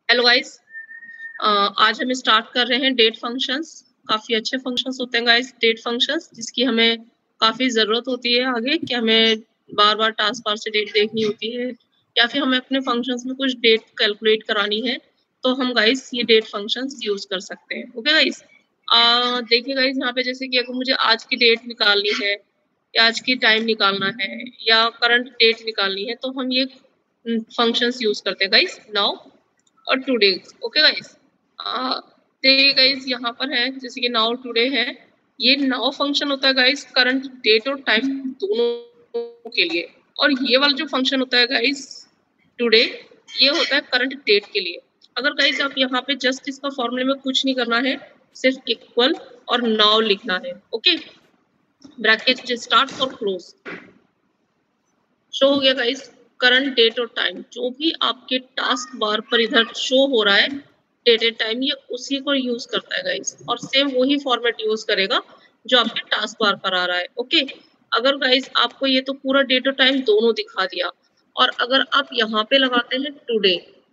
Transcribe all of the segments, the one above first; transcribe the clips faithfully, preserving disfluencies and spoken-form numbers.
Hello guys, आज हम start कर रहे हैं डेट फंक्शंस। काफ़ी अच्छे फंक्शंस होते हैं गाइस डेट फंक्शंस, जिसकी हमें काफ़ी ज़रूरत होती है आगे कि हमें बार-बार टास्क बार से डेट देखनी होती है या फिर हमें अपने फंक्शंस में कुछ डेट कैलकुलेट करानी है, तो हम गाइस ये डेट फंक्शंस यूज़ कर सकते हैं। ओके गाइस, अ, देखिए गाइस यहाँ पे जैसे कि अगर मुझे आज की डेट निकालनी है या आज की टाइम निकालना है या करंट डेट निकालनी है, तो हम ये उम, फंक्शंस यूज़ करते हैं गाइस नाउ और टुडे। ओके गाइस, देखिए गाइस यहाँ पर है जैसे कि नाउ टुडे है, ये नाउ फंक्शन होता है गाइस करंट डेट और टाइम दोनों के लिए, और ये वाला जो फंक्शन होता है गाइस टुडे, ये होता है करंट डेट के लिए। अगर गाइस आप यहाँ पे जस्ट इसका फॉर्मूले में कुछ नहीं करना है, सिर्फ इक्वल और नाउ लिखना है। ओके, ब्रैकेट स्टार्ट और क्लोज, शो हो गया गाइस करंट डेट और टाइम। जो भी आपके टास्क बार पर इधर शो हो रहा है डेटेड टाइम, ये उसी को यूज करता है गाइस, और सेम वही फॉर्मेट यूज करेगा जो आपके टास्क बार पर आ रहा है। ओके, अगर गाइस आपको ये तो पूरा डेट और टाइम दोनों दिखा दिया, और अगर आप यहाँ पे लगाते हैं टुडे,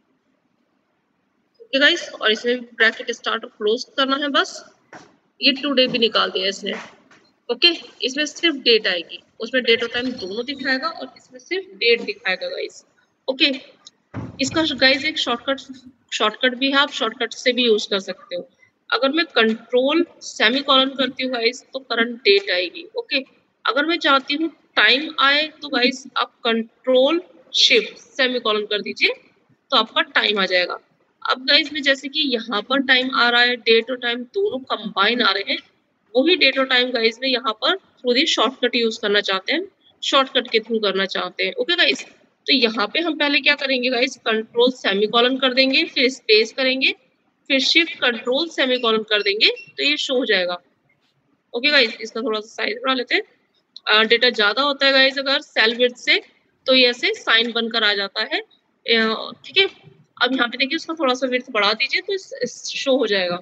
ओके गाइस, और इसमें ब्रैकेट स्टार्ट और क्लोज करना है बस, ये टुडे भी निकाल दिया इसने। ओके, इसमें सिर्फ डेट आएगी, उसमें डेट और टाइम दोनों दिखाएगा और इसमें सिर्फ डेट दिखाएगा गाइस। ओके, इसका गाइस एक शॉर्टकट शॉर्टकट भी है, आप शॉर्टकट से भी यूज कर सकते हो। अगर मैं कंट्रोल सेमी कॉलन करती हूँ गाइस, तो करंट डेट आएगी। ओके, अगर मैं चाहती हूँ टाइम आए, तो गाइस आप कंट्रोल शिफ्ट सेमी कॉलन कर दीजिए, तो आपका टाइम आ जाएगा। अब गाइस में जैसे कि यहाँ पर टाइम आ रहा है, डेट और टाइम दोनों कंबाइन आ रहे हैं, वही डेट और टाइम गाइस में यहाँ पर थ्रू दी शॉर्टकट यूज करना चाहते हैं, शॉर्टकट के थ्रू करना चाहते हैं। ओके गाइस, तो यहाँ पे हम पहले क्या करेंगे गाइस, कंट्रोल सेमीकोलन कर देंगे, फिर स्पेस करेंगे, फिर शिफ्ट कंट्रोल सेमीकोलन कर देंगे, तो ये शो हो जाएगा। ओके गाइस, इसका थोड़ा सा साइज बढ़ा लेते हैं। डेटा ज्यादा होता है गाइस अगर सेल विड्थ से, तो ये ऐसे साइन बनकर आ जाता है। ठीक है, अब यहाँ पे देखिए उसका थोड़ा सा विड्थ बढ़ा दीजिए तो शो हो जाएगा।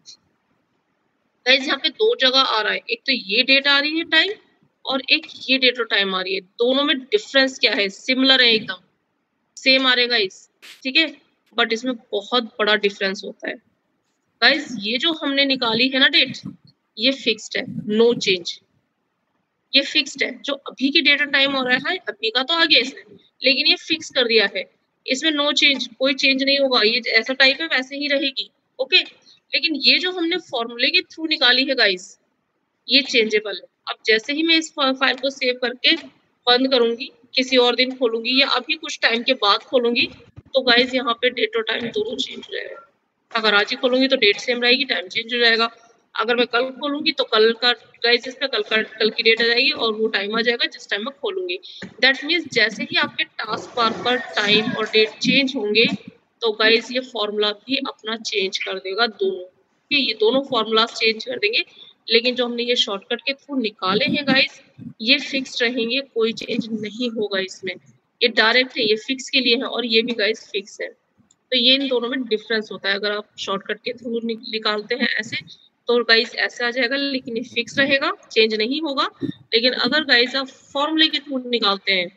गाइस यहाँ पे दो जगह आ रहा है, एक तो ये डेट आ रही है टाइम, और एक ये डेट और टाइम आ रही है। दोनों में डिफरेंस क्या है, सिमिलर है, एकदम सेम आ रहेगा इस, ठीक है, बट इसमें बहुत बड़ा डिफरेंस होता है। गाइस ये जो हमने निकाली है ना डेट, ये फिक्स्ड है, नो चेंज। ये फिक्स्ड है, जो अभी की डेट और टाइम हो रहा है, अभी का तो आ गया इसने, लेकिन ये फिक्स कर दिया है, इसमें नो चेंज, कोई चेंज नहीं होगा, ये ऐसा टाइप है वैसे ही रहेगी। ओके, लेकिन ये जो हमने फॉर्मूले के थ्रू निकाली है गाइस, ये चेंजेबल है। अब जैसे ही मैं इस फाइल को सेव करके बंद करूंगी, किसी और दिन खोलूंगी या अभी कुछ टाइम के बाद खोलूंगी, तो गाइस यहाँ पे डेट और टाइम दोनों चेंज हो जाएगा। अगर आज ही खोलूंगी तो डेट सेम रहेगी, टाइम चेंज हो जाएगा। अगर मैं कल खोलूंगी तो कल का गाइस इसमें कल का कल की डेट आ जाएगी और वो टाइम आ जाएगा जिस टाइम मैं खोलूंगी। दैट मीन्स जैसे ही आपके टास्क बार पर टाइम और डेट चेंज होंगे, तो गाइस ये फॉर्मूला भी अपना चेंज कर देगा दोनों, ये दोनों फॉर्मूलाज चेंज कर देंगे। लेकिन जो हमने ये शॉर्टकट के थ्रू निकाले हैं गाइस, ये फिक्स रहेंगे, कोई चेंज नहीं होगा इसमें। ये डायरेक्ट है, ये फिक्स के लिए है, और ये भी गाइस फिक्स है। तो ये इन दोनों में डिफरेंस होता है। अगर आप शॉर्टकट के थ्रू निकालते हैं ऐसे, तो गाइस ऐसे आ जाएगा, लेकिन ये फिक्स रहेगा, चेंज नहीं होगा। लेकिन अगर गाइस आप फॉर्मूले के थ्रू निकालते हैं,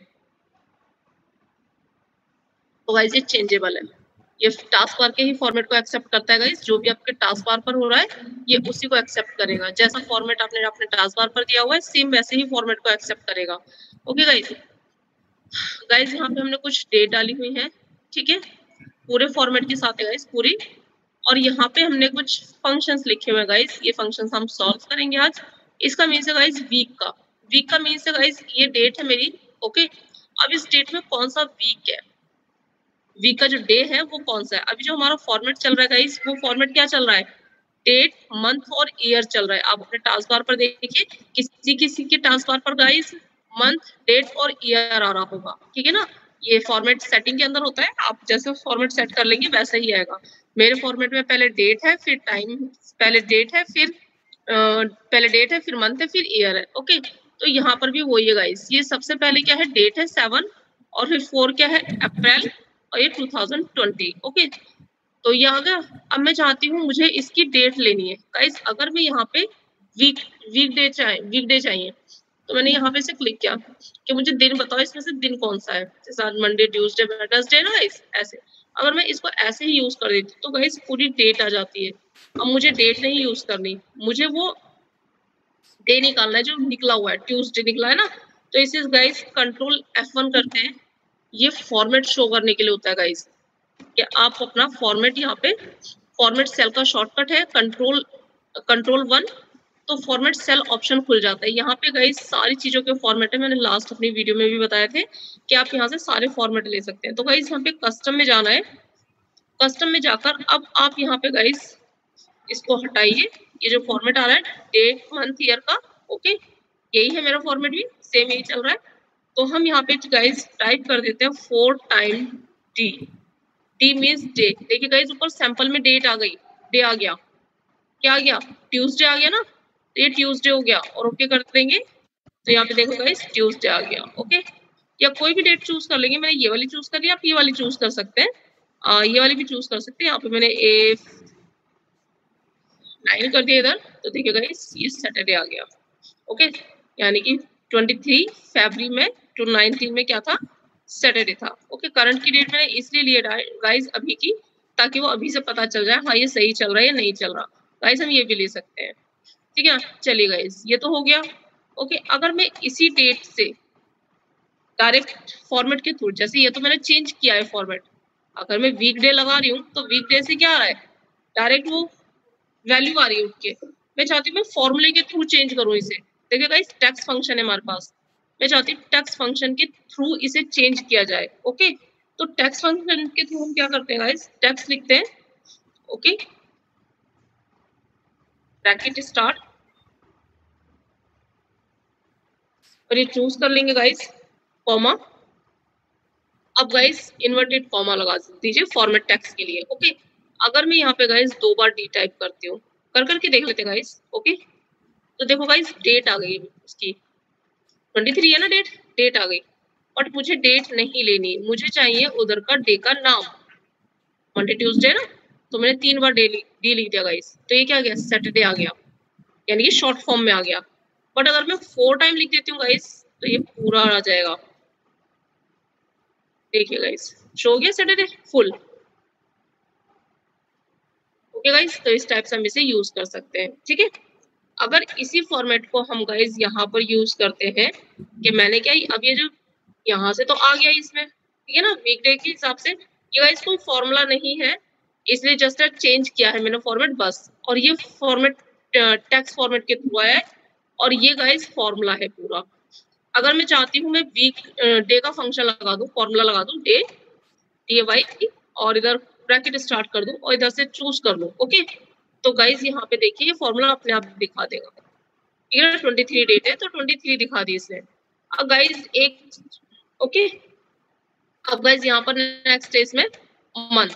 तो गाइस ये चेंजेबल है। ये टास्क बार के ही फॉर्मेट को एक्सेप्ट करता है गाइस, जो भी आपके टास्क बार पर हो रहा है ये उसी को एक्सेप्ट करेगा। जैसा फॉर्मेट आपने अपने टास्क बार पर दिया हुआ है, सेम वैसे ही फॉर्मेट को एक्सेप्ट करेगा। ओके गाइस, गाइस यहाँ पे हमने कुछ डेट डाली हुई है, ठीक है, पूरे फॉर्मेट के साथ है गाइस पूरी, और यहाँ पे हमने कुछ फंक्शंस लिखे हुए हैं गाइस, ये फंक्शंस हम सॉल्व करेंगे आज। इसका मीन्स है गाइस वीक का, वीक का मीन्स है गाइस ये डेट है मेरी। ओके, अब इस डेट में कौन सा वीक है, वीक का जो डे है वो कौन सा है। अभी जो हमारा फॉर्मेट चल रहा है गाइस, वो फॉर्मेट क्या चल रहा है, डेट मंथ और ईयर चल रहा है। आप अपने टास्क बार पर देखिए, किसी किसी के टास्क बार पर गाइस मंथ, डेट और ईयर आ रहा होगा, ठीक है ना। ये फॉर्मेट सेटिंग के अंदर होता है, आप जैसे फॉर्मेट सेट कर लेंगे वैसा ही आएगा। मेरे फॉर्मेट में पहले डेट है, फिर टाइम, पहले डेट है, फिर आ, पहले डेट है, फिर मंथ है, फिर ईयर है। ओके, तो यहाँ पर भी वही है गाइस, ये सबसे पहले क्या है, डेट है सेवन, और फिर फोर क्या है, अप्रैल, और ये टू थाउजेंड ट्वेंटी। ओके, तो ये आ गया। अब मैं चाहती हूँ मुझे इसकी डेट लेनी है गाइस। अगर मैं यहाँ पे वीक वीक डे चाहिए वीक डे चाहिए तो मैंने यहाँ पे से क्लिक किया कि मुझे दिन बताओ, इसमें से दिन कौन सा है, जैसे आज मंडे, ट्यूसडे, वेडनेसडे ना गाइस, ऐसे। अगर मैं इसको ऐसे ही यूज कर देती तो गाइस पूरी डेट आ जाती है। अब मुझे डेट नहीं यूज करनी, मुझे वो डे निकालना है जो निकला हुआ है, ट्यूसडे निकला है ना। तो इसे गाइस कंट्रोल एफ वन करते हैं, ये फॉर्मेट शो करने के लिए होता है गाइस, कि आप अपना फॉर्मेट यहाँ पे, फॉर्मेट सेल का शॉर्टकट है कंट्रोल कंट्रोल वन, तो फॉर्मेट सेल ऑप्शन खुल जाता है। यहाँ पे गाइस सारी चीजों के फॉर्मेट है, मैंने लास्ट अपनी वीडियो में भी बताए थे कि आप यहाँ से सारे फॉर्मेट ले सकते हैं। तो गाइस यहाँ पे कस्टम में जाना है, कस्टम में जाकर अब आप यहाँ पे गाइस इसको हटाइए, ये जो फॉर्मेट आ रहा है डेट मंथ ईयर का, ओके यही है मेरा फॉर्मेट भी सेम यही चल रहा है। तो हम यहाँ पे गाइस टाइप कर देते हैं four time D, D means day. देखिए गाइस ऊपर सैंपल में डेट आ गई, डे आ गया, क्या आ गया ट्यूसडे आ गया ना, तो ये ट्यूसडे हो गया और ओके कर देंगे तो यहाँ पे देखो गाइस ट्यूसडे आ गया, ओके। या कोई भी डेट चूज कर लेंगे, मैंने ये वाली चूज कर लिया, आप ये वाली चूज कर सकते हैं, आ, ये वाली भी चूज कर सकते हैं। यहाँ पे मैंने ए नाइन कर दिया इधर, तो देखिए गाइस ये सैटरडे आ गया, ओके। यानी कि तेईस फरवरी में टू नाइनटीन में क्या था, सैटरडे था, ओके। करंट की डेट मैंने इसलिए लिया गाइस अभी की, ताकि वो अभी से पता चल जाए हाँ ये सही चल रहा है या नहीं चल रहा। गाइस हम ये भी ले सकते हैं, ठीक है। चलिए गाइस ये तो हो गया, ओके। अगर मैं इसी डेट से डायरेक्ट फॉर्मेट के थ्रू, जैसे ये तो मैंने चेंज किया है फॉर्मेट, अगर मैं वीकडे लगा रही हूँ तो वीकडे से क्या आ रहा है, डायरेक्ट वो वैल्यू आ रही है उठ के। मैं चाहती हूँ मैं फॉर्मूले के थ्रू चेंज करूँ इसे, देखिए गाइस टेक्स्ट फंक्शन है हमारे पास, मैं चाहती हूँ टेक्स्ट फंक्शन के थ्रू इसे चेंज किया जाए, ओके। तो टेक्स्ट फंक्शन के थ्रू हम क्या करते हैं गाइस, टेक्स्ट लिखते हैं, ओके, ब्रैकेट स्टार्ट, और ये चूज कर लेंगे गाइस कॉमा। अब गाइस इन्वर्टेड कॉमा लगा दीजिए फॉर्मेट टेक्स्ट के लिए, ओके। अगर मैं यहाँ पे गाइस दो बार डी टाइप करती हूँ, कर करके देख लेते हैं गाइस, ओके। तो देखो गाइस डेट आ गई उसकी, तेईस है ना डेट, डेट आ गई, बट मुझे डेट नहीं लेनी, मुझे चाहिए उधर का डे का नाम, मंडे ट्यूसडे ना, तो मैंने तीन बार डे डी लिख दिया गाइस, तो ये क्या आ गया, सैटरडे आ गया, यानी कि शॉर्ट फॉर्म में आ गया। बट अगर मैं फोर टाइम लिख देती हूँ गाइस तो ये पूरा आ जाएगा, देखिए गाइस शो हो गया सैटरडे फुल, ओके गाइस। तो इस टाइप से हम इसे यूज कर सकते हैं, ठीक है। अगर इसी फॉर्मेट को हम गाइस यहाँ पर यूज करते हैं, कि मैंने क्या, अब ये जो यहाँ से तो आ गया इसमें, ठीक है ना, वीकडे के हिसाब से, ये गाइस कोई फॉर्मूला नहीं है, इसलिए जस्ट चेंज किया है मैंने फॉर्मेट बस, और ये फॉर्मेट टेक्स्ट फॉर्मेट के थ्रू आया है, और ये गाइस फॉर्मूला है पूरा। अगर मैं चाहती हूँ मैं वीक डे का फंक्शन लगा दूं, फॉर्मूला लगा दूं डे, डी वाई, और इधर ब्रैकेट स्टार्ट कर दूं और इधर से चूज कर लूं, ओके। तो गाइस यहाँ पे देखिए ये फॉर्मूला अपने आप दिखा देगा, ठीक है, ट्वेंटी थ्री डेट है तो ट्वेंटी थ्री दिखा दी इसने। अब गाइस एक, ओके, अब गाइस यहाँ पर नेक्स्ट है इसमें मंथ,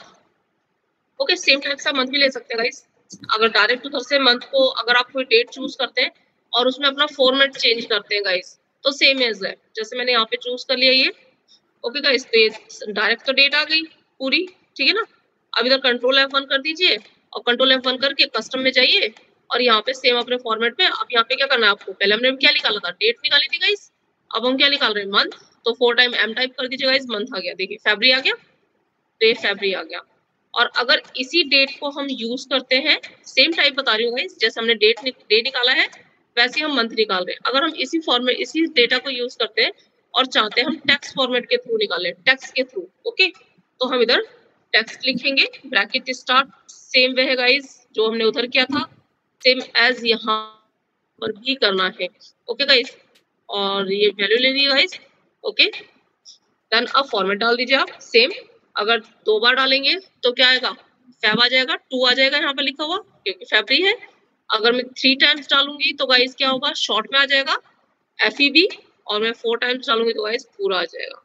ओके। सेम टाइप से मंथ भी ले सकते हैं गाइस, अगर डायरेक्ट उधर से मंथ को अगर आप कोई डेट चूज करते हैं और उसमें अपना फॉर्मेट चेंज करते हैं गाइस, तो सेम एज है, जैसे मैंने यहाँ पे चूज कर लिया ये, ओके गाइस। तो ये डायरेक्ट तो डेट आ गई पूरी, ठीक है ना। अब इधर कंट्रोल एफ वन कर दीजिए, और कंट्रोल एफ वन करके कस्टम में जाइए, और यहाँ पे सेम अपने फॉर्मेट में, अब यहाँ पे क्या करना है आपको, पहले हमने क्या निकाला था, डेट निकाली थी गाइस, अब हम क्या निकाल रहे हैं, मंथ, तो फोर टाइम एम टाइप कर दीजिए गाइस, मंथ आ गया, देखिए फरवरी आ गया, तो ये फरवरी आ गया। और अगर इसी डेट को हम यूज करते हैं, सेम टाइप बता रही हूँ गाइस, जैसे हमने डेट डे निकाला है वैसे हम मंथ निकाल रहे हैं। अगर हम इसी फॉर्मेट इसी डेटा को यूज करते हैं और चाहते हैं हम टेक्स्ट फॉर्मेट के थ्रू निकालें, टेक्स्ट के थ्रू, ओके, तो हम इधर टेक्स्ट लिखेंगे, ब्रैकेट स्टार्ट, सेम वे है गाइस जो हमने उधर किया था, सेम एज यहाँ पर भी करना है, ओके गाइस। और ये वैल्यू ले ली गाइस, ओके, देन अब फॉर्मेट डाल दीजिए आप सेम। अगर दो बार डालेंगे तो क्या आएगा, फैब आ जाएगा, टू आ जाएगा यहाँ पे लिखा हुआ क्योंकि फैब्री है। अगर मैं थ्री टाइम्स डालूंगी तो गाइस क्या होगा, शॉर्ट में आ जाएगा एफ ई बी, और मैं फोर टाइम्स डालूंगी तो गाइस पूरा आ जाएगा,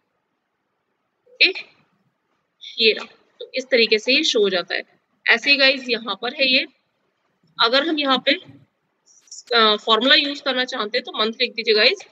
ओके, ये रहा। तो इस तरीके से ये शो हो जाता है। ऐसे ही गाइस यहाँ पर है ये, अगर हम यहाँ पे फॉर्मूला यूज करना चाहते हैं तो मंथ लिख दीजिए गाइस,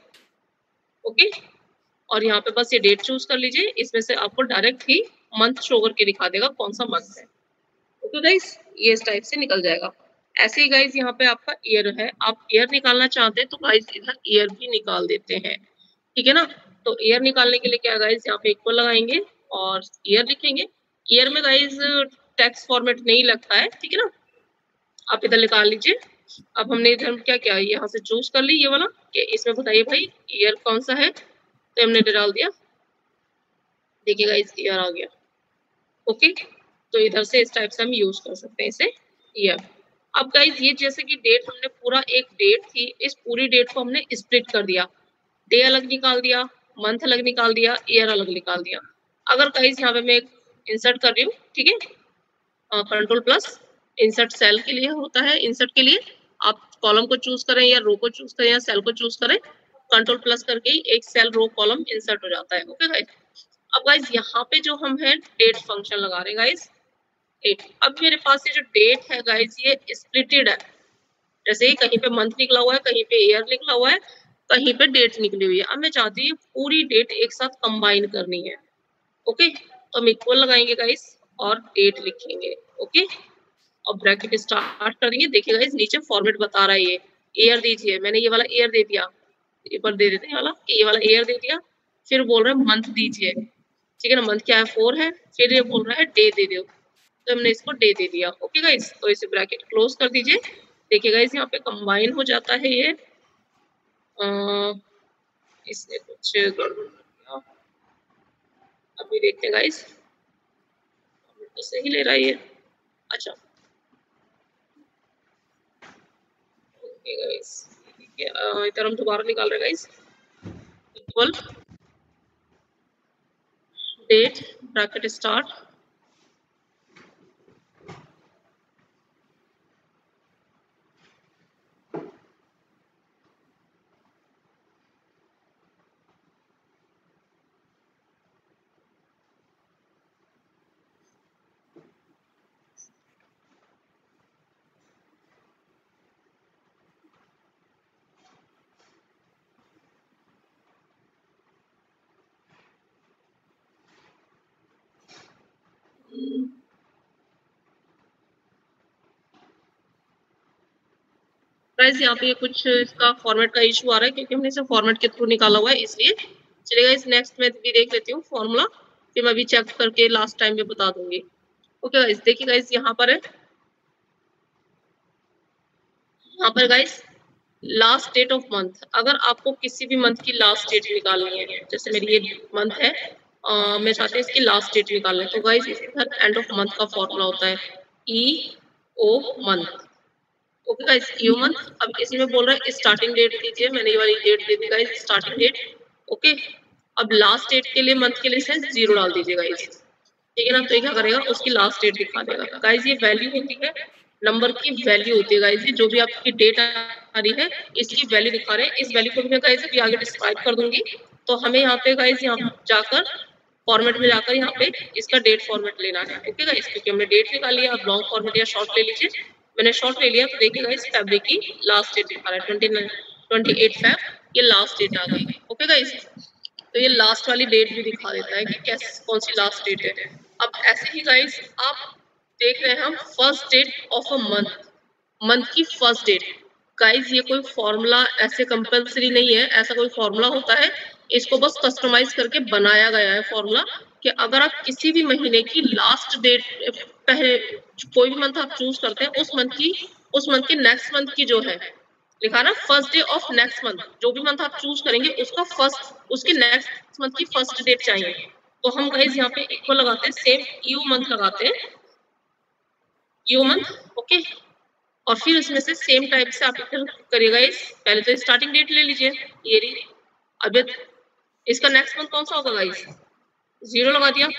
ओके, और यहाँ पे बस ये डेट चूज कर लीजिए, इसमें से आपको डायरेक्ट ही मंथ शो करके दिखा देगा कौन सा मंथ है, ओके गाइस, ये इस टाइप से निकल जाएगा। ऐसे ही गाइस यहाँ पे आपका ईयर है, आप ईयर निकालना चाहते हैं तो गाइस इधर ईयर भी निकाल देते हैं, ठीक है ना। तो ईयर निकालने के लिए क्या गाइस, यहाँ पे इक्वल लगाएंगे और ईयर लिखेंगे, ईयर में गाइस टेक्स्ट फॉर्मेट नहीं लगता है, ठीक है ना। आप इधर निकाल लीजिए। अब हमने इधर क्या क्या यहाँ से चूज कर ली ये वाला कि इसमें बताइए भाई ईयर कौन सा है, तो हमने डाल दिया। देखिए गाइस ईयर आ गया। ओके, तो इधर से इस टाइप से हम यूज कर सकते हैं इसे ईयर। अब गाइस ये जैसे कि डेट हमने पूरा एक डेट थी, इस पूरी डेट को हमने स्प्लिट कर दिया, डे अलग निकाल दिया, मंथ अलग निकाल दिया, ईयर अलग निकाल दिया। अगर गाइस यहाँ पे मैं इंसर्ट कर रही हूँ, ठीक है, कंट्रोल प्लस इंसर्ट सेल के लिए होता है, इंसर्ट के लिए आप कॉलम को चूज करें या रो को चूज करें या सेल को चूज करें, कंट्रोल प्लस करके ही एक सेल रो कॉलम इंसर्ट हो जाता है। ओके गाइस, अब गाइस यहाँ पे जो हम है डेट फंक्शन लगा रहे हैं गाइस, डेट। अब मेरे पास ये जो डेट है गाइस ये स्प्लिटेड है, जैसे कहीं पे मंथ निकला हुआ है, कहीं पे ईयर निकला हुआ है, कहीं पे डेट निकली हुई है। अब मैं चाहती हूँ पूरी डेट एक साथ कंबाइन करनी है। ओके, तो हम इक्वल लगाएंगे गाइस और डेट लिखेंगे। ओके, और ब्रैकेट स्टार्ट कर देंगे। देखिए गाइस नीचे फॉर्मेट बता रहा है ये ईयर दीजिए, मैंने ये वाला ईयर दे दिया, ये पर दे देते हैं वाला, ये वाला ईयर दे दिया। फिर बोल रहा है मंथ दीजिए, ठीक है ना, मंथ क्या है फोर है। फिर ये बोल रहा है डे दे दो, तो हमने इसको डे दे दिया। ओके गाइस, तो इसे ब्रैकेट क्लोज कर दीजिए। देखिए गाइस यहाँ पे कंबाइन हो जाता है ये, आ, इसने कुछ गड़बड़ कर दिया। अभी देखते हैं गाइस, तो सही ले रहा है ये। अच्छा ओके गाइस, ठीक है, इधर हम दोबारा निकाल रहे हैं guys, equal date bracket start, guys यहाँ पे कुछ इसका फॉर्मेट का इशू आ रहा है क्योंकि हमने इसे फॉर्मेट के थ्रू निकाला हुआ है, इसलिए चलिए गाइस नेक्स्ट में भी देख लेती हूँ फॉर्मूला, फिर मैं भी चेक करके लास्ट टाइम में बता दूंगी। ओके गाइस, देखिए गाइस यहाँ पर है, यहाँ पर guys last date of month. अगर आपको किसी भी मंथ की लास्ट डेट निकालनी है, जैसे मेरी ये मंथ है, आ, मैं चाहती हूँ इसकी लास्ट डेट निकालना है, तो गाइस इसका एंड ऑफ मंथ का फॉर्मूला होता है E O month. Okay guys, U month. अब इसमें बोल रहा है स्टार्टिंग डेट दीजिए, मैंने ये वाली डेट दे दी गाइस, स्टार्टिंग डेट। ओके, अब लास्ट डेट के लिए मंथ के लिए से जीरो डाल दीजिए गाइस, ठीक है ना। तो ये क्या करेगा, उसकी लास्ट डेट दिखा देगा गाइस। ये वैल्यू होती है, नंबर की वैल्यू होती है गाइस, ये जो भी आपकी डेट आ रही है इसकी वैल्यू दिखा रहे हैं। इस वैल्यू को भी मैं गाइस अभी आगे डिस्क्राइब कर दूंगी। तो हमें यहाँ पे गाइस यहाँ जाकर फॉर्मेट में जाकर यहाँ पे इसका डेट फॉर्मेट लेना है। ओके गाइस, क्योंकि हमने डेट निकाली है, आप लॉन्ग फॉर्मेट या शॉर्ट ले लीजिए। मैंने शॉर्ट ले लिया, तो देखिए गाइस फैब्रिक की लास्ट डेट दिखा रहा है twenty nine twenty eight Feb, ये लास्ट डेट आ गई। ओके गाइस, तो ये लास्ट वाली डेट भी दिखा देता है कि कैसे कौन सी लास्ट डेट है। अब ऐसे ही गाइस आप देख रहे हैं हम first date of a month, month की फर्स्ट डेट। गाइस ये कोई फॉर्मूला ऐसे कंपलसरी नहीं है, ऐसा कोई फॉर्मूला होता है, इसको बस कस्टमाइज करके बनाया गया है फॉर्मूला, कि अगर आप किसी भी महीने की लास्ट डेट पहले कोई भी मंथ आप चूज करते हैं, उस मंथ की उस मंथ के नेक्स्ट मंथ की जो है लिखा ना first day of next month, जो भी मंथ आप चूज करेंगे उसका फर्स्ट उसके नेक्स्ट मंथ की फर्स्ट डेट चाहिए। तो हम गाइस यहाँ पे इक्वल लगाते हैं, सेम यू मंथ लगाते हैं, यू मंथ। ओके, और फिर उसमें से सेम टाइप से आप फिर करिएगा इस, पहले तो स्टार्टिंग डेट ले लीजिए ये रही। अब इसका नेक्स्ट मंथ कौन सा होगा गाइस, जीरो लगा दिया।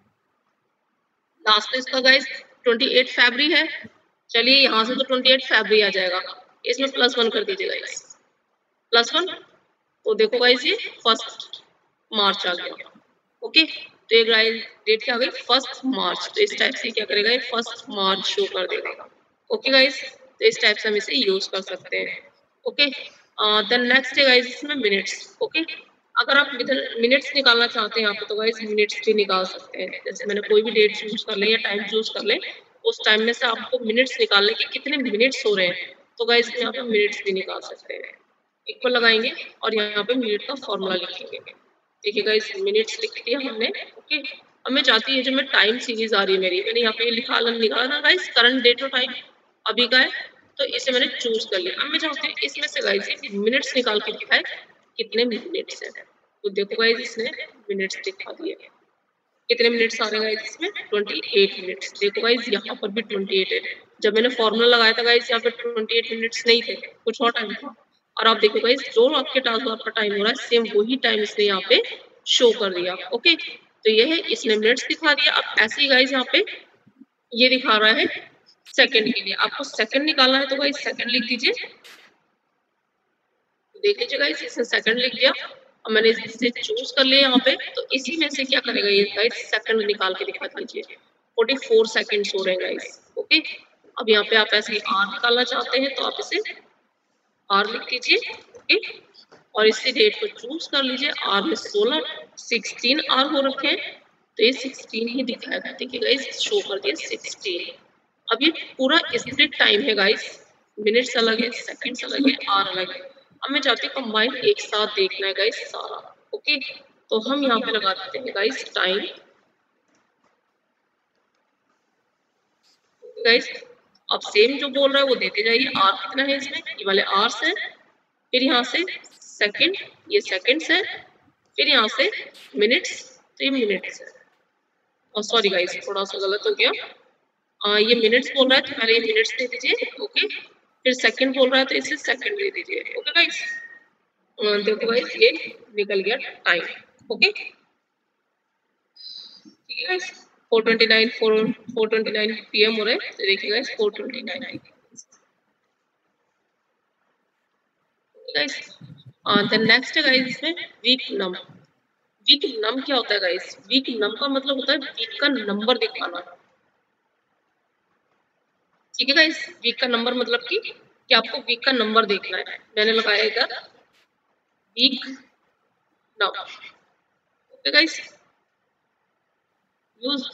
लास्ट इसका गाइस ट्वेंटी एट फरवरी है, चलिए यहाँ से तो ट्वेंटी एट फरवरी आ जाएगा, इसमें प्लस वन कर दीजिए गाइस, प्लस वन। तो देखो गाइस ये फर्स्ट मार्च आ गया। ओके, तो ये गाइस डेट क्या आ गई, फर्स्ट मार्च। तो इस टाइप से क्या करेगा, ये फर्स्ट मार्च शो कर देगा। ओके गाइस, तो इस टाइप से हम इसे यूज कर सकते हैं। ओके, देन नेक्स्ट है गाइस इसमें मिनट्स। ओके, अगर आप मिनट्स निकालना चाहते हैं यहाँ पे, तो गाइस मिनट्स भी निकाल सकते हैं। जैसे मैंने कोई भी डेट चूज कर ले या टाइम चूज कर ले, उस टाइम में से आपको मिनट्स निकालने के कितने मिनट्स हो रहे हैं, तो गाइस यहाँ पे मिनट्स भी निकाल सकते हैं। इक्वल लगाएंगे और यहाँ पे मिनट का फॉर्मूला लिखेंगे। देखिए गाइस मिनट्स लिख दिया हमने। ओके, अब मैं चाहती हूँ जो मैं टाइम सीरीज आ रही है मेरी, मैंने यहाँ पे लिखा निकाला ना गाइस करंट डेट और टाइम अभी का है, तो इसे मैंने चूज कर लिया। अब मैं चाहती हूँ इसमें से गाइस मिनट्स निकाल के दिखाए कितने मिनट्स है। तो देखो गाइस इसने मिनट्स दिखा दिए, कितने मिनट्स आ रहे हैं गाइस इसमें अट्ठाईस मिनट्स। देखो गाइस यहाँ पर भी अट्ठाईस है, जब मैंने फॉर्मूला लगाया था गाइस यहाँ पे अट्ठाईस मिनट्स नहीं थे, कुछ और टाइम था। और आप देखो गाइस जो आपके टास्क आपका टाइम हो रहा है सेम वही टाइम इसने यहाँ पे शो कर दिया। ओके, तो ये है इसने मिनट्स दिखा दिया। अब ऐसे ही गाइस यहाँ पे ये दिखा रहा है सेकंड के लिए, आपको सेकंड निकालना है तो गाइस सेकंड लिख दीजिए। देख लीजिए गाइस इसने सेकंड लिख दिया और मैंने इसे चूज कर लिया यहाँ पे, तो इसी में से क्या करेगा ये गाइस सेकंड निकाल के दिखा दीजिए। चौवालीस सेकंड्स हो रहे हैं गाइस। ओके, अब यहाँ पे आप ऐसे आर निकालना चाहते हैं तो आप इसे आर लिख दीजिए। ओके, और इसी डेट को चूज कर लीजिए। आर में सोलह सोलह आर हो रखे हैं तो ये सोलह ही दिखाएगा। देखिए गाइस शो कर दिया सोलह। अब ये पूरा स्प्लिट टाइम है गाइस, मिनट्स अलग है, सेकंड्स अलग है, आर अलग है। अब मैं चाहती हूँ कंबाइन एक साथ देखना है गाइस सारा। ओके, तो हम यहाँ पे लगा देते हैं गाइस टाइम। गाइस अब सेम जो बोल रहा है वो देते जाइए। आर कितना है इसमें, ये वाले आर्स है, फिर यहाँ से सेकंड, ये सेकंड्स है, फिर यहाँ से मिनट्स, तो ये मिनट्स है। और सॉरी गाइस थोड़ा सा गलत हो गया, आ, ये मिनट्स बोल रहा है तो पहले ये मिनट्स दे दीजिए। ओके, फिर सेकंड बोल रहा है तो इसे सेकंड दे दीजिए। ओके गाइस, देखो गाइस ये निकल गया टाइम। ओके ठीक है guys, four twenty nine four twenty nine PM हो रहे हैं, तो देखिए guys four twenty nine guys. Then next है गाइस इसमें वीक नम। वीक नम क्या होता है गाइस, वीक नम का मतलब होता है वीक का नंबर दिखाना। ठीक है गाइस, वीक का नंबर मतलब कि कि आपको वीक का नंबर देखना है। मैंने लगाया इधर week num. Okay guys, use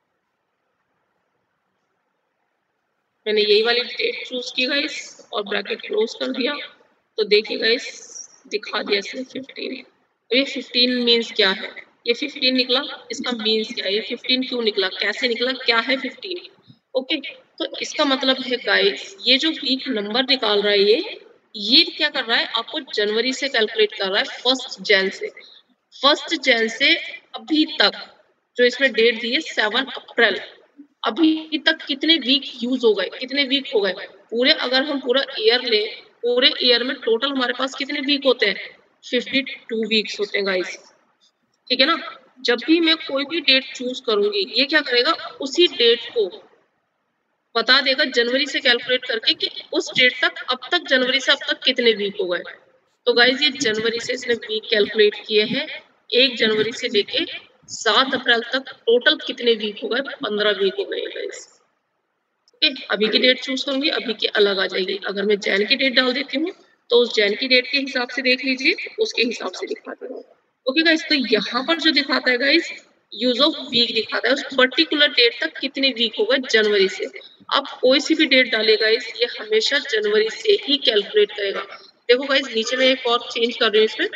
मैंने यही वाली डेट चूज की गाइस और ब्रैकेट क्लोज कर दिया। तो देखिए गाइस दिखा दिया इसने फिफ्टीन। तो ये फिफ्टीन मीन्स क्या है, ये फिफ्टीन निकला, इसका मीन्स क्या है, ये फिफ्टीन क्यों निकला, कैसे निकला, क्या है फिफ्टीन। ओके, तो इसका मतलब है गाइस ये जो वीक नंबर निकाल रहा है ये ये क्या कर रहा है, आपको जनवरी से कैलकुलेट कर रहा है, फर्स्ट जैन से। फर्स्ट जैन से अभी तक जो इसमें डेट दी है सेवन अप्रैल, अभी तक कितने वीक यूज हो गए, कितने वीक हो गए पूरे। अगर हम पूरा ईयर ले, पूरे ईयर में टोटल हमारे पास कितने वीक होते हैं, फिफ्टी टू वीक्स होते हैं गाइस। ठीक है ना, जब भी मैं कोई भी डेट चूज करूंगी ये क्या करेगा, उसी डेट को बता देगा जनवरी से कैलकुलेट करके कि उस डेट तक अब तक जनवरी से अब तक कितने वीक हो गए। तो गाइस ये जनवरी से इसने वीक कैलकुलेट किए हैं, एक जनवरी से लेके सात अप्रैल तक टोटल कितने वीक हो गए, पंद्रह वीक हो गए गाइस। ओके, अभी की डेट चूज करूंगी अभी की अलग आ जाएगी। अगर मैं जैन की डेट डाल देती हूँ तो उस जैन की डेट के हिसाब से देख लीजिए, उसके हिसाब से दिखाता है। ओके गाइस, तो यहाँ पर जो दिखाता है गाइस यूज ऑफ वीक दिखाता है, उस पर्टिकुलर डेट तक कितने वीक हो गए जनवरी से। आप कोई सी भी डेट डालेगा गाइस ये हमेशा जनवरी से ही कैलकुलेट करेगा। देखो गाइस नीचे में एक और चेंज कर रही हूँ, इसमें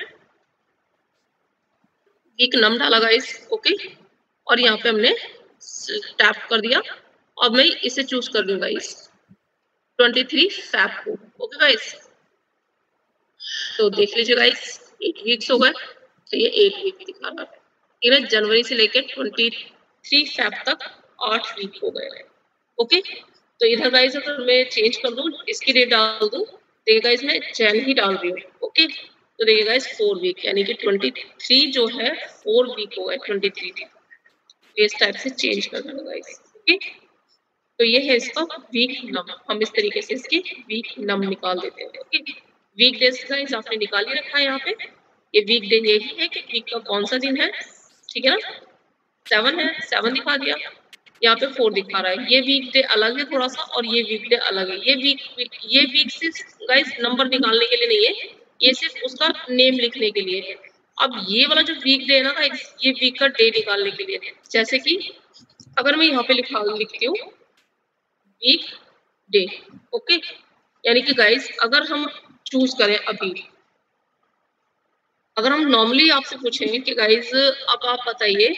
वीक नम डाला गाइस। ओके, और यहाँ पे हमने टैप कर दिया। अब मैं इसे चूज कर लूँ गाइस तेईस फैब को। ओके गाइस, तो देख लीजिए गाइस एट वीक्स हो गए, तो ये एट वीक दिखा रहा है। इन्हें जनवरी से लेकर तेईस फैब तक आठ वीक हो गए। ओके, तो इधर गाइस अगर मैं चेंज कर दूं, इसकी डेट डाल दूं, देखिए गाइस मैं जैन ही डाल रही हूँ। ओके, तो देखिए गाइस फोर वीक यानी कि तेईस जो है फोर वीक हो गए तेईस। इस टाइप से चेंज कर दूंगा गाइस। ओके, तो ये है इसका वीक नम, हम इस तरीके से इसकी वीक नम निकाल देते हैं। ओके, वीक डेज गाइस आपने निकाल ही रखा है यहाँ पे। ये वीक डे यही है कि वीक का कौन सा दिन है। ठीक है ना, सेवन है, सेवन दिखा दिया, यहाँ पे फोर दिखा रहा है। ये वीक डे अलग है थोड़ा सा और ये वीक डे अलग है। ये वीक ये वीक सिर्फ गाइस नंबर निकालने के लिए नहीं है, ये सिर्फ उसका नेम लिखने के लिए है। अब ये वाला जो वीक डे है ना गाइस ये वीक का डे निकालने के लिए है। जैसे कि अगर मैं यहाँ पे लिखा लिखती हूँ वीक डे। ओके, यानी कि गाइस अगर हम चूज करें अभी, अगर हम नॉर्मली आपसे पूछें कि गाइस अब आप बताइए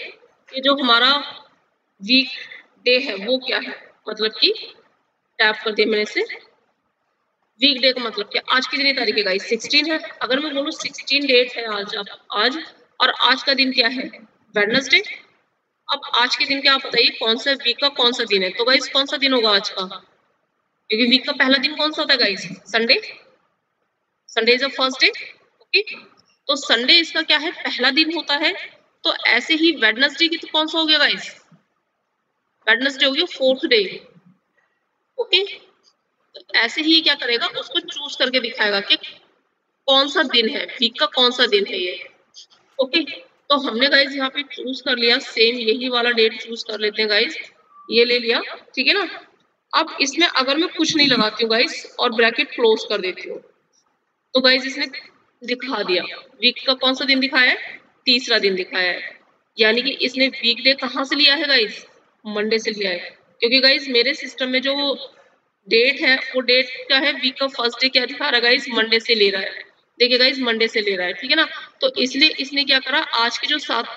ये जो हमारा वीक डे है वो क्या है, मतलब कि टैप कर दिया मैंने इसे। वीक डे का मतलब क्या, आज कितनी तारीख है गाइस, सिक्सटीन है। अगर मैं बोलूँ सिक्सटीन डेट है आज, आप आज, और आज का दिन क्या है, वेडनेसडे। अब आज के दिन क्या आप बताइए कौन सा वीक का कौन सा दिन है, तो गाइस कौन सा दिन होगा आज का, क्योंकि वीक का पहला दिन कौन सा होता है guys, Sunday. Sunday is the first day, okay. तो संडे इसका क्या है, पहला दिन होता है। तो ऐसे ही वेडनेसडे की तो कौन सा हो गया गाइस, वेडनेसडे हो गया फोर्थ डे, ओके। तो ऐसे ही क्या करेगा, उसको चूज करके दिखाएगा कि कौन सा दिन है, वीक का कौन सा दिन है ये, ओके। तो हमने गाइस यहाँ पे चूज कर लिया, सेम यही वाला डेट चूज कर लेते हैं गाइस, ये ले लिया, ठीक है ना। अब इसमें अगर मैं कुछ नहीं लगाती हूँ गाइस और ब्रैकेट क्लोज कर देती हूँ, तो गाइस इसने दिखा दिया, वीक का कौन सा दिन दिखाया है, तीसरा दिन दिखाया है। यानी कि इसने वीक डे कहाँ से लिया है गाइस, मंडे से लिया है। क्योंकि गाइस मेरे सिस्टम में जो डेट है वो डेट क्या है, वीक का फर्स्ट डे क्या दिखा रहा है गाइस, मंडे से ले रहा है। देखिए गाइस मंडे से ले रहा है, ठीक है ना। तो इसलिए इसने क्या करा, आज की जो सात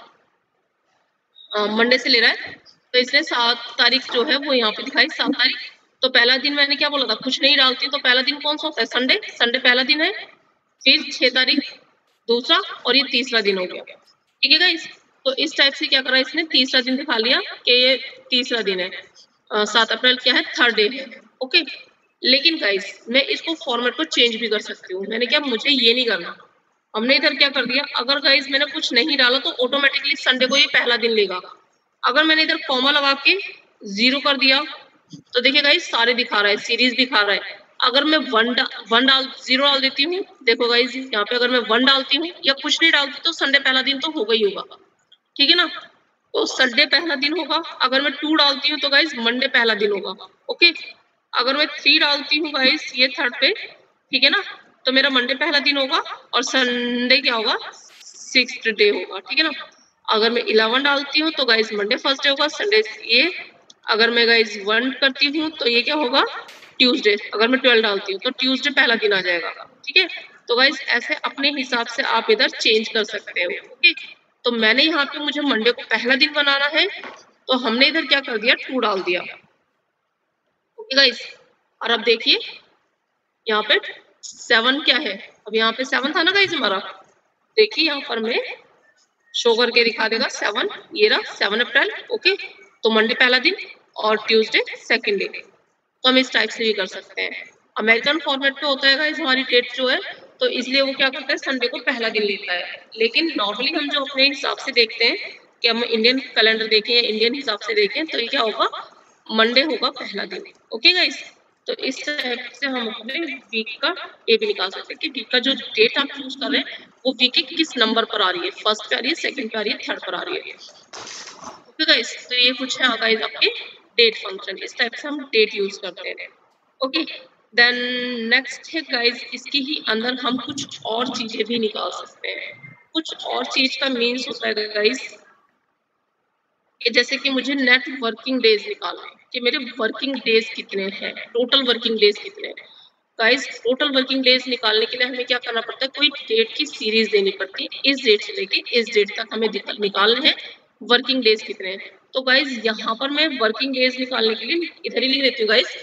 मंडे से ले रहा है, तो इसने सात तारीख जो है वो यहाँ पे दिखाई, सात तारीख। तो पहला दिन मैंने क्या बोला था, कुछ नहीं डालती, तो पहला दिन कौन सा होता है, संडे। संडे पहला दिन है, फिर छह तारीख दूसरा, और ये तीसरा दिन हो गया, ठीक है गाइस। तो इस टाइप से क्या करा इसने, तीसरा दिन दिखा लिया कि ये तीसरा दिन है, सात अप्रैल क्या है, थर्ड डे है, ओके। लेकिन गाइस मैं इसको फॉर्मेट को चेंज भी कर सकती हूँ, मैंने क्या, मुझे ये नहीं करना। हमने इधर क्या कर दिया, अगर गाइस मैंने कुछ नहीं डाला तो ऑटोमेटिकली संडे को ये पहला दिन लेगा। अगर मैंने इधर कॉमा लगा के जीरो कर दिया, तो देखिए गाइस सारे दिखा रहा है, सीरीज दिखा रहा है। अगर मैं वन डा, वन डाल जीरो डाल देती हूँ, देखो गाइस यहाँ पे अगर मैं वन डालती हूँ या कुछ नहीं डालती, तो संडे पहला दिन तो होगा ही होगा, ठीक है ना। तो संडे पहला दिन होगा। अगर मैं टू डालती हूँ तो गाइस मंडे पहला दिन होगा, ओके। अगर मैं थ्री डालती हूँ गाइस ये थर्ड पे, ठीक है ना, तो मेरा मंडे पहला दिन होगा, और संडे क्या होगा, सिक्स्थ डे होगा, ठीक है ना। अगर मैं इलेवन डालती हूँ तो गाइस मंडे फर्स्ट डे होगा, संडे ये। अगर मैं गाइस वन करती हूँ तो ये क्या होगा, ट्यूसडे। अगर मैं ट्वेल्व डालती हूँ तो ट्यूसडे पहला दिन आ जाएगा, ठीक है। तो गाइस ऐसे अपने हिसाब से आप इधर चेंज कर सकते हो, ओके। तो मैंने यहाँ पे, मुझे मंडे को पहला दिन बनाना है, तो हमने इधर क्या कर दिया, टू डाल दिया, ओके गाइस। और अब देखिए यहाँ पे सेवन क्या है, अब यहाँ पे सेवन था ना गाइस हमारा, देखिए यहाँ पर मैं शो करके दिखा देगा सेवन, ये रहा सेवन अप्रैल, ओके। तो मंडे पहला दिन और ट्यूसडे सेकंड डे। तो हम इस टाइप से भी कर सकते हैं। अमेरिकन फॉर्मेट पे होता है गाइस हमारी डेट जो है, तो इसलिए वो क्या करता है, संडे को पहला दिन लेता है। लेकिन नॉर्मली हम जो अपने हिसाब से देखते हैं कि हम इंडियन कैलेंडर देखें या इंडियन हिसाब से देखें, तो ये क्या होगा, मंडे होगा पहला दिन, ओके गाइस। तो इस टाइप से हम अपने वीक का ये भी निकाल सकते हैं कि वीक का जो डेट आप चूज कर रहे हैं वो वीक के किस नंबर पर आ रही है, फर्स्ट पे आ रही है, सेकंड पे आ रही है, थर्ड पर आ रही है, ओके गाइस। तो ये कुछ है गाइस आपके डेट फंक्शन, इस टाइप से हम डेट यूज करते हैं, ओके। देन नेक्स्ट है गाइस, इसके ही अंदर हम कुछ और चीजें भी निकाल सकते हैं। कुछ और चीज का मीन्स होता है गाइस कि जैसे कि मुझे नेट वर्किंग डेज निकालना है कि मेरे वर्किंग डेज कितने हैं, टोटल वर्किंग डेज कितने हैं। गाइस टोटल वर्किंग डेज निकालने के लिए हमें क्या करना पड़ता है, कोई डेट की सीरीज देनी पड़ती है, इस डेट से लेके इस डेट तक हमें निकालने हैं वर्किंग डेज कितने हैं। तो गाइस यहाँ पर मैं वर्किंग डेज निकालने के लिए इधर ही लिख देती हूँ गाइस,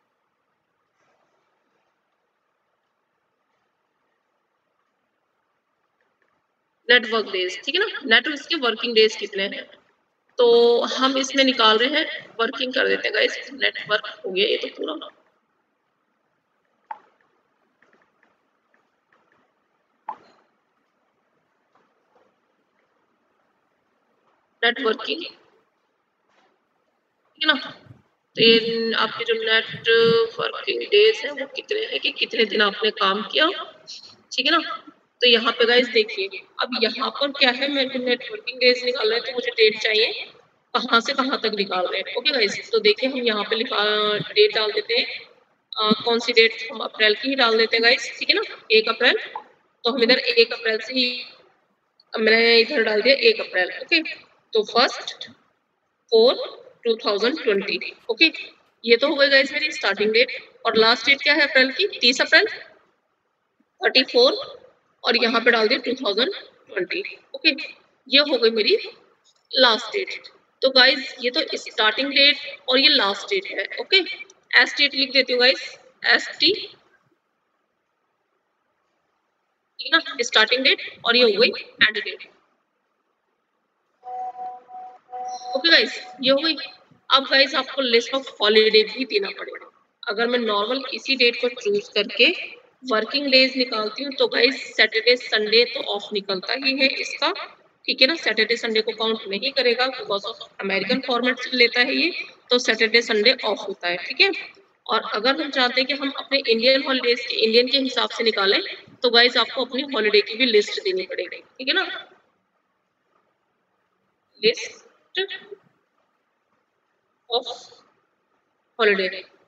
नेटवर्क डेज, ठीक है ना, नेट इसके वर्किंग डेज कितने हैं। तो हम इसमें निकाल रहे हैं, वर्किंग कर देते हैं गाइस, नेटवर्क हो गया ये तो पूरा। नेटवर्किंग, ठीक है ना। तो ये आपके जो नेट वर्किंग डेज है वो कितने हैं, कि कितने दिन आपने काम किया, ठीक है ना। तो यहाँ पे गाइस देखिए, अब यहाँ पर क्या है, मेरे को नेटवर्किंग डेज निकालना है, तो मुझे डेट चाहिए कहाँ से कहाँ तक निकाल रहे हैं, ओके गाइस। तो देखिए हम यहाँ पे डेट डाल देते हैं, आ, कौन सी डेट, हम अप्रैल की ही डाल देते हैं गाइस, ठीक है ना, एक अप्रैल। तो हम इधर एक अप्रैल से ही, मैंने इधर डाल दिया एक अप्रैल, ओके। तो first four two thousand twenty, okay. ये तो हो गई गाइस मेरी स्टार्टिंग डेट, और लास्ट डेट क्या है अप्रैल की, तीस अप्रैल, थर्टी फोर, और यहाँ पे डाल दिया टू थाउजेंड ट्वेंटी, ओके। ये हो गई मेरी लास्ट डेट। तो गाइस ये तो स्टार्टिंग डेट और ये लास्ट डेट है। ओके, एस डेट लिख देती हूँ गाइस, एस टी, ठीक है ना, स्टार्टिंग डेट, और ये हो गई एंड डेट। ओके गाइस, ये हो गई। अब गाइस आपको लिस्ट ऑफ हॉलीडे भी देना पड़ेगा। अगर मैं नॉर्मल इसी डेट को चूज करके वर्किंग डेज निकालती हूँ तो गाइस सैटरडे संडे तो ऑफ निकलता ही है इसका, ठीक है ना। सैटरडे संडे को काउंट नहीं करेगा बिकॉज ऑफ अमेरिकन फॉर्मेट से लेता है ये, तो सैटरडे संडे ऑफ होता है, ठीक है। और अगर हम चाहते हैं कि हम अपने इंडियन हॉलीडेज के इंडियन के हिसाब से निकालें तो गाइस आपको अपनी हॉलीडे की भी लिस्ट देनी पड़ेगी, ठीक है ना। लिस्ट ऑफ हॉलीडे,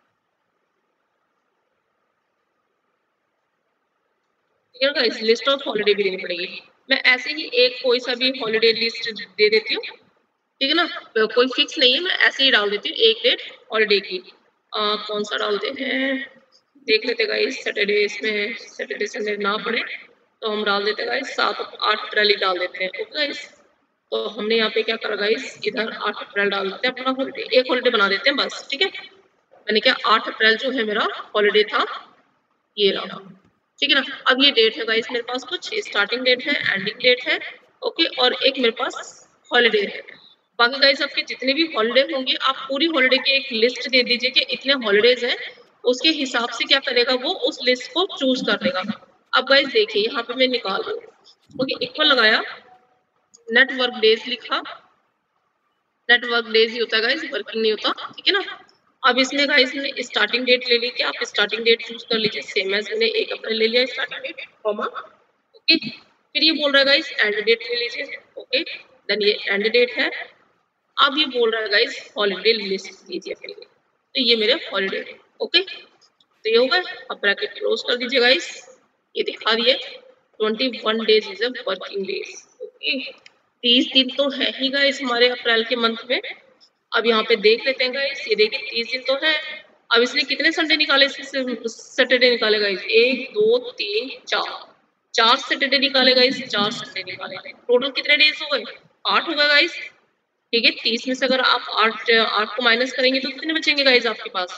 ठीक है गाइस, लिस्ट ऑफ हॉलीडे भी देनी पड़ेगी। मैं ऐसे ही एक कोई सा भी हॉलीडे लिस्ट दे देती हूँ, ठीक है ना, कोई फिक्स नहीं है, मैं ऐसे ही डाल देती हूँ एक डेट हॉलीडे की। आ, कौन सा डालते हैं, देख लेते गाइस, सैटरडे इसमें सैटरडे संडे ना पड़े तो हम डाल देते गाइस सात आठ अप्रैल ही डाल देते हैं। ओके गाइस, तो हमने यहाँ पे क्या करा गाइस, इधर आठ अप्रैल डाल देते हैं अपना हॉलीडे, एक हॉलीडे बना देते हैं बस, ठीक है। मैंने क्या आठ अप्रैल जो है मेरा हॉलीडे था, ये रहा, ठीक है ना। अब ये डेट है गाइस मेरे पास, कुछ स्टार्टिंग डेट है, एंडिंग डेट है, ओके, और एक मेरे पास हॉलीडे है। बाकी गाइस आपके जितने भी हॉलीडे होंगे आप पूरी हॉलीडे की एक लिस्ट दे दीजिए कि इतने हॉलीडेज हैं, उसके हिसाब से क्या करेगा वो उस लिस्ट को चूज कर लेगा। अब गाइस देखिए यहाँ पे मैं निकाल रही हूँ, ओके, इक्वल लगाया, नेटवर्क डेज लिखा, नेटवर्क डेज ही होता है गाइस, वर्किंग नहीं होता, ठीक है ना। अब इसमें गाइस मैंने स्टार्टिंग डेट ले ली, कि आप स्टार्टिंग डेट चूज कर लीजिए, सेम एज मैंने एक अप्रैल ले लिया स्टार्टिंग डेट, कॉमा, ओके। फिर ये बोल रहा है गाइस एंड डेट ले लीजिए, ओके, देन ये एंड डेट है। अब ये बोल रहा है गाइस हॉलीडे लिस्ट लीजिए अपने लिए, तो ये मेरे हॉलीडे है, ओके। तो ये हो गया, अब ब्रैकेट क्लोज कर दीजिए गाइस, ये दिखा दिए twenty one days is a working days, okay. तीस दिन तो है ही गाइस हमारे अप्रैल के मंथ में। अब यहाँ पे देख लेते हैं गाइस, ये देखिए तीस दिन तो है। अब इसने कितने संडे निकाले, सैटरडे निकाले गाइस, एक दो तीन चार, चार सैटरडे निकाले गाइस, चार संडे निकाले, टोटल कितने डेज हो गए, आठ हो गए गाइस, ठीक है। तीस में से अगर आप आठ आठ को माइनस करेंगे तो कितने बचेंगे गाइस आपके पास,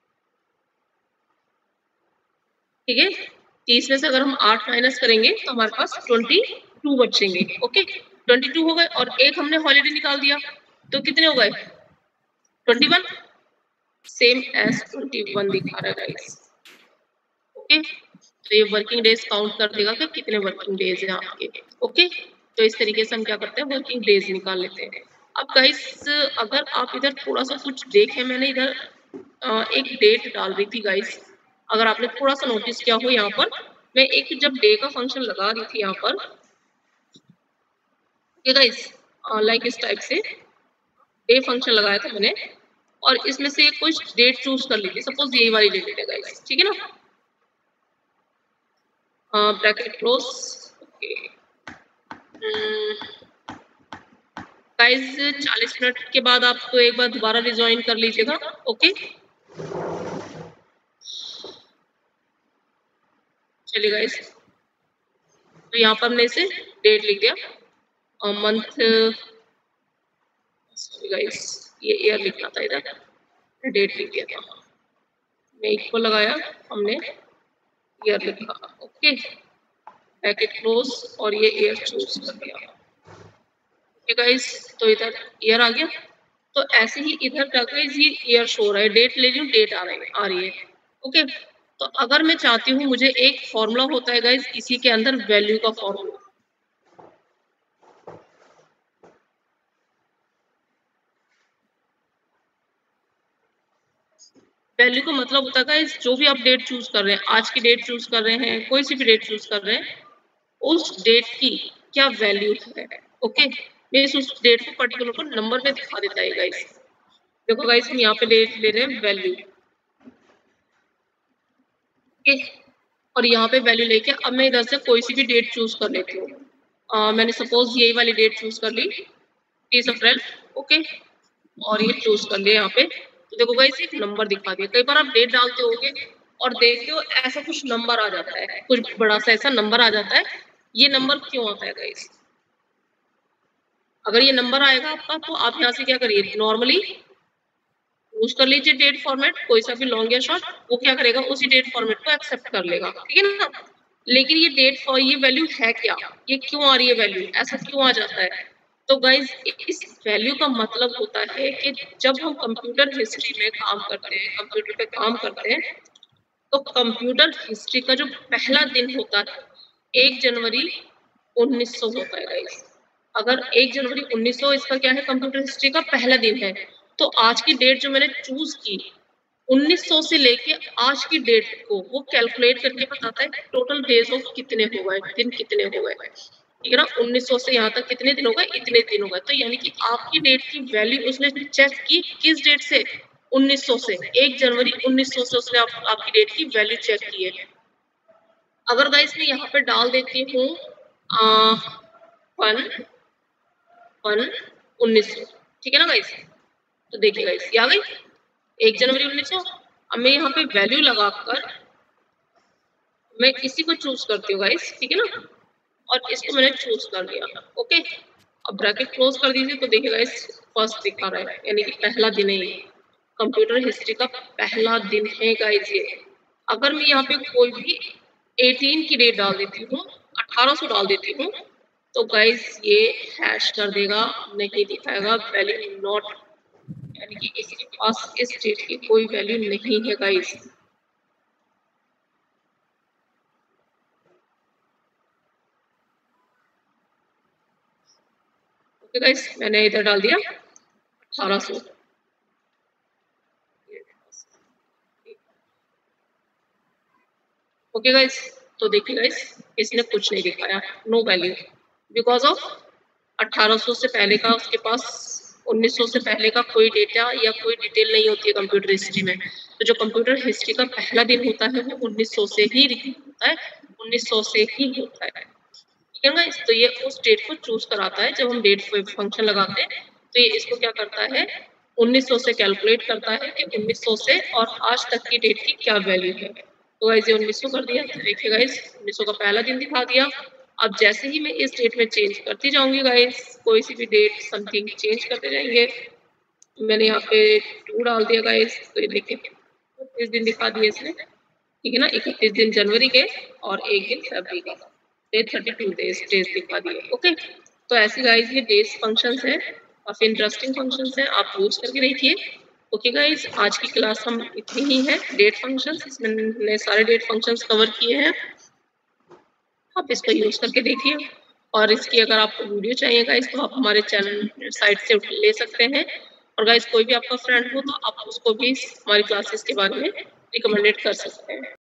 ठीक है। तीस में से अगर हम आठ माइनस करेंगे तो हमारे पास ट्वेंटी टू बचेंगे, ओके, ट्वेंटी टू हो गए। और एक हमने हॉलीडे निकाल दिया तो कितने हो गए, twenty one, same as twenty one दिखा रहा है गाइस, ओके। तो ये वर्किंग डेज काउंट कर देगा कि कितने वर्किंग डेज हैं आपके, ओके। तो इस तरीके से हम क्या करते हैं, वर्किंग डेज निकाल लेते हैं। अब गाइस अगर आप इधर थोड़ा सा कुछ देखें, मैंने इधर एक डेट डाल दी थी गाइस, अगर आपने थोड़ा सा नोटिस किया हो, यहाँ पर मैं एक जब डे का फंक्शन लगा दी थी यहाँ पर, गाइस लाइक इस टाइप से डे फंक्शन लगाया था मैंने, और इसमें से कुछ डेट चूज कर लीजिए, सपोज यही वाली डेट है गाइस, ठीक है ना, ब्रैकेट क्लोज, ओके। गाइस चालीस मिनट के बाद आप तो एक बार दोबारा रिज्वाइन कर लीजिएगा, ओके। चलिए गाइस, तो यहाँ पर हमने इसे डेट लिख दिया, मंथ, गाइस ये ईयर लिखना था, इधर डेट लिख दिया था, मैं इक्वल लगाया, हमने ईयर लिखा, ओके, ब्रैकेट क्लोज, और ये ईयर चूज कर दिया, ओके गाइस। तो इधर ईयर आ गया, तो ऐसे ही इधर क्या गाइस ये ईयर शो रहा है, डेट ले रही हूँ, डेट आ रही है आ रही है, ओके। तो अगर मैं चाहती हूँ, मुझे एक फॉर्मूला होता है गाइस इसी के अंदर, वैल्यू का फॉर्मूला, वैल्यू का मतलब होता है गाइस जो भी आप डेट चूज कर रहे हैं, आज की डेट चूज कर रहे हैं, कोई सी भी डेट चूज कर रहे हैं, उस डेट की क्या वैल्यू है, ओके। मींस उस डेट को पर्टिकुलर को नंबर में दिखा देता है गाइस। देखो गाइस हम यहाँ पे डेट ले रहे हैं वैल्यू, ओके, और यहाँ पे वैल्यू लेके अब मैं इधर से कोई सी भी डेट चूज कर लेती हूँ, मैंने सपोज यही वाली डेट चूज कर ली, तीस अप्रैल, ओके, और ये चूज कर लिया यहाँ पे। तो देखो गाइस एक नंबर दिखा दिया, कई बार आप डेट डालते होगे और देखते हो ऐसा कुछ नंबर आ जाता है, कुछ बड़ा सा ऐसा नंबर आ जाता है, ये नंबर क्यों आता है गाइस, अगर ये नंबर आएगा आपका तो आप यहाँ से क्या करिए, नॉर्मली यूज कर लीजिए डेट फॉर्मेट, कोई सा भी लॉन्ग या शॉर्ट, वो क्या करेगा उसी डेट फॉर्मेट को एक्सेप्ट कर लेगा, ठीक है ना। लेकिन ये डेट फॉर ये वैल्यू है क्या, ये क्यों आ रही है वैल्यू, ऐसा क्यों आ जाता है? तो गाइज इस वैल्यू का मतलब होता है कि जब हम कंप्यूटर हिस्ट्री में काम करते हैं, कंप्यूटर पे काम करते हैं, तो कंप्यूटर हिस्ट्री का जो पहला दिन होता है एक जनवरी उन्नीस सौ होता है गाइस। अगर एक जनवरी उन्नीस सौ इसका क्या है, कंप्यूटर हिस्ट्री का पहला दिन है, तो आज की डेट जो मैंने चूज की उन्नीस सौ से लेके आज की डेट को वो कैलकुलेट करके बताता है टोटल डेज ऑफ कितने हो गए, दिन कितने हो गए, ठीक है ना। उन्नीस सौ से यहाँ तक कितने दिन हो गए, इतने दिन हो गए। तो यानी कि आपकी डेट की वैल्यू उसने चेक की किस डेट से, उन्नीस सौ से, एक जनवरी उन्नीस सौ से उसने आप, आपकी डेट की वैल्यू चेक की है। अगर गाइस मैं यहाँ पे डाल देती हूँ वन वन उन्नीस सौ, ठीक है ना गाइस, तो देखिए गाइस ये आ गई एक जनवरी उन्नीस सौ। अब मैं यहाँ पे वैल्यू लगाकर मैं इसी को चूज करती हूँ गाइस, ठीक है ना, और इसको मैंने चूज कर लिया, ओके। अब ब्रैकेट क्लोज कर दीजिए, तो देखिए गाइस फर्स्ट दिखा रहा है, यानी कि पहला दिन है ये, कंप्यूटर हिस्ट्री का पहला दिन है गाइस ये। अगर मैं यहाँ पे कोई भी अठारह की डेट डाल देती हूँ, अठारह सौ डाल देती हूँ, तो गाइस ये हैश कर देगा, नहीं दिखाएगा वैल्यू नॉट, यानी कि इसके पास इस डेट की कोई वैल्यू नहीं है गाइस। ओके गाइस मैंने इधर डाल दिया अठारह सौ, ओके गाइस। तो देखिए गाइस इसने कुछ नहीं दिखाया, नो वैल्यू, बिकॉज ऑफ अठारह सौ से पहले का उसके पास, उन्नीस सौ से पहले का कोई डेटा या कोई डिटेल नहीं होती है कंप्यूटर हिस्ट्री में। तो जो कंप्यूटर हिस्ट्री का पहला दिन होता है वो उन्नीस सौ से ही होता है, उन्नीस सौ से ही होता है, ठीक है गाइस। तो ये उस डेट को चूज कराता है, जब हम डेट फंक्शन लगाते हैं तो ये इसको क्या करता है, उन्नीस सौ से कैलकुलेट करता है कि उन्नीस सौ से और आज तक की डेट की क्या वैल्यू है। तो गाइस ये उन्नीस सौ कर दिया, तो देखिए गाइस उन्नीस सौ का पहला दिन दिखा दिया। अब जैसे ही मैं इस डेट में चेंज करती जाऊंगी गाइस, कोई सी भी डेट समथिंग चेंज करते जाएंगे, मैंने यहाँ पे टू डाल दिया गाइस, तो ये देखिए इकतीस दिन दिखा दिए इसने, ठीक है ना, इकतीस दिन जनवरी के और एक दिन फरवरी का, थर्टी टू डेज डेज दिखा दिए, ओके। तो ऐसे गाइस ये डेज फंक्शंस है, काफी इंटरेस्टिंग फंक्शंस है, आप यूज करके देखिए। ओके गाइस आज की क्लास हम इतनी ही है, डेट फंक्शंस, इसमें मैंने सारे डेट फंक्शंस कवर किए हैं, आप इसको यूज करके देखिए। और इसकी अगर आपको वीडियो चाहिए गाइस तो आप हमारे चैनल साइट से ले सकते हैं, और गाइस कोई भी आपका फ्रेंड हो तो आप उसको भी हमारी क्लासेस के बारे में रिकमेंडेड कर सकते हैं।